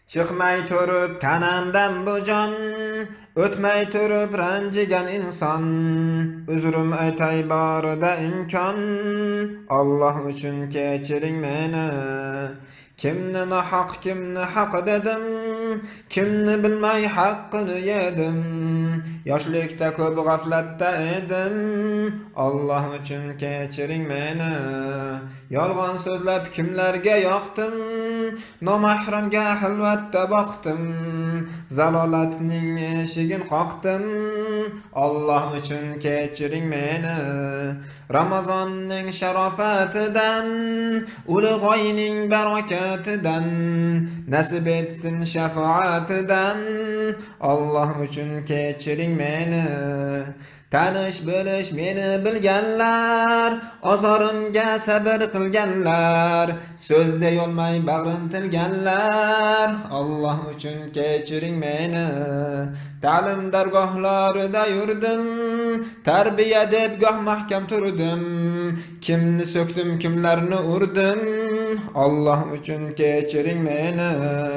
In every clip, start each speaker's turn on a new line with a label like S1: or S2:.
S1: Chiqmay turib tanamdan bu jon, o'tmay turib ranjigan inson. Uzrim aytay borida imkon, Alloh uchun kechiring meni. Kimni nohaq kimni haq dedim, kimni bilmay haqqini yedim. Yoshlikda ko'p g'aflatda edim, Alloh uchun kechiring meni. Yolg'on so'zlab kimlarga yoqdim, nomahramga xilvatda boqdim. Zalolatning eshigin qoqdim, Alloh uchun kechiring meni. Ramazonning sharofatidan, ulug' oyning barakatidan, nasib etsin shafaatidan, Alloh uchun kechiring meni. Tanish bilish meni bilganlar, ozorimga sabr qilganlar, so'zda yolmay bag'rin tilganlar, Alloh uchun kechiring meni. Ta'lim dargohlarida yurdim, tarbiya deb goh mahkam turdim. Kimni so'kdim, kimlarni urdim, Alloh uchun kechiring meni.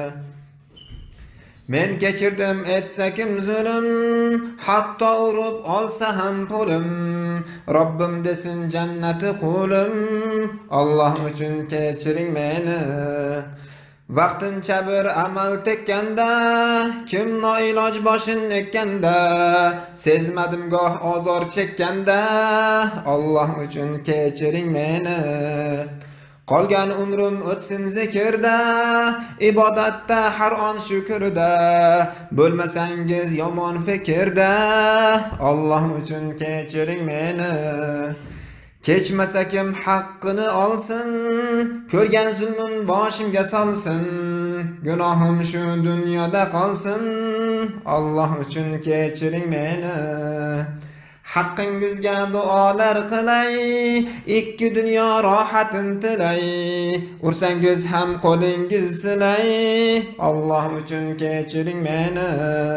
S1: Men kechirdim etsa kim zulm, hatto urib olsa ham pulim. Robbim desin jannati qulim, Alloh uchun kechiring meni. Vaqtincha bir amal tekkanda, kim noiloj boshin ekkanda, sezmadim goh ozor chekkanda, Alloh uchun kechiring meni. Qolgan umrim o'tsin zikrda, ibodatda har on shukrda, bo'lmasangiz yomon fikrda, Alloh uchun kechiring meni. Kechmasa kim haqqini olsin, ko'rgan zulmun boshimga solsin, gunohim shu dunyoda qolsin, Alloh uchun kechiring meni. Haqqingizga duolar qilay, ikki dunyo rohatin tilay, ursangiz ham qo'lingiz silay, Alloh uchun kechiring meni.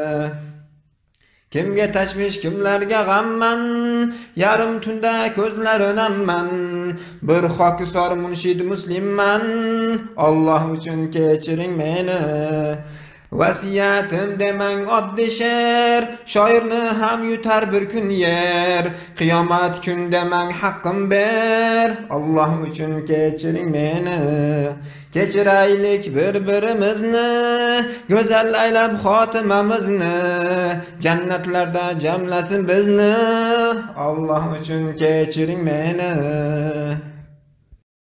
S1: Kimga tashvish, kimlarga g'amman, yarim tunda ko'zlarinamman, bir xokisor munshid muslimman, Alloh uchun kechiring meni. Vasiyatim demang oddiy she'r, shoirni ham yutar bir kun yer. Qiyomat kun demang haqqim ber, Alloh uchun kechiring meni. Kechiraylik bir-birimizni, go'zal aylab xotimamizni, jannatlarda jamlasin bizni, Alloh uchun kechiring meni.